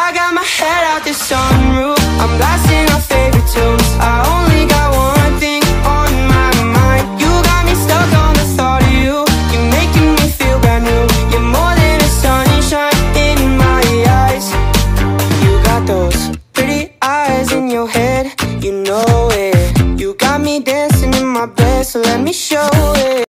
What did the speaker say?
I got my head out the sunroof, I'm blasting